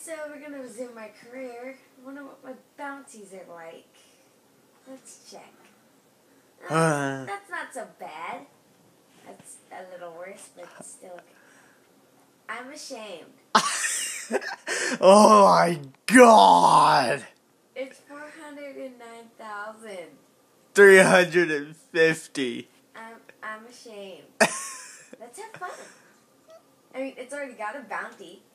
So we're gonna resume my career. I wonder what my bounties are like. Let's check. That's not so bad. That's a little worse, but still okay. I'm ashamed. Oh my god! It's 409,000. 350. I'm ashamed. Let's have fun. I mean, it's already got a bounty.